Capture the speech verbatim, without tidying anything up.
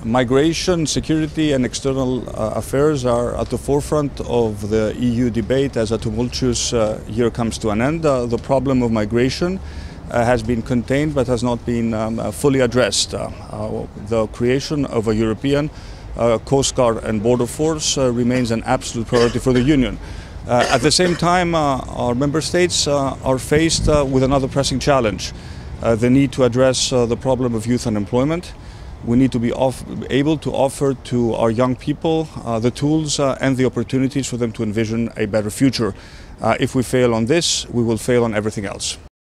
Migration, security and external uh, affairs are at the forefront of the E U debate as a tumultuous uh, year comes to an end. Uh, the problem of migration uh, has been contained but has not been um, uh, fully addressed. Uh, uh, the creation of a European uh, Coast Guard and Border Force uh, remains an absolute priority for the Union. Uh, at the same time, uh, our member states uh, are faced uh, with another pressing challenge, uh, the need to address uh, the problem of youth unemployment. We need to be off, able to offer to our young people uh, the tools uh, and the opportunities for them to envision a better future. Uh, if we fail on this, we will fail on everything else.